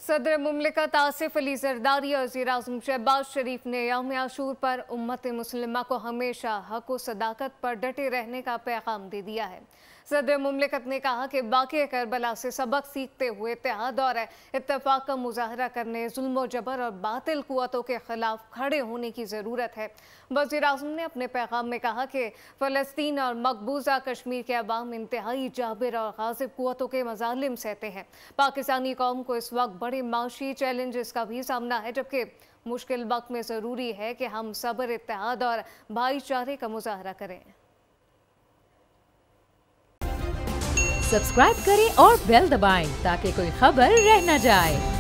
सदर मुमलिकत आसिफ अली जरदारी और वज़ीर आज़म शहबाज शरीफ ने यौम आशूर पर उम्मत मुस्लिमा को हमेशा हक व सदाकत पर डटे रहने का पैगाम दे दिया है। सदर मुमलिकत ने कहा कि बाक़ी करबला से सबक सीखते हुए इत्तेहाद और इत्तफ़ाक़ का मुज़ाहरा करने, जुल्म जबर और बातिल कुव्वतों के खिलाफ खड़े होने की ज़रूरत है। वज़ीर आज़म ने अपने पैगाम में कहा कि फ़लस्तीन और मकबूजा कश्मीर के अवाम इंतहाई जाबिर और गाज़िब कुव्वतों के मज़ालिम सहते हैं। पाकिस्तानी कौम को इस वक्त बड़े माशी चैलेंजेस का भी सामना है, जबकि मुश्किल वक्त में ज़रूरी है कि हम सब्र, इत्तेहाद और भाईचारे का मुज़ाहरा करें। सब्सक्राइब करें और बेल दबाएं ताकि कोई खबर रह न जाए।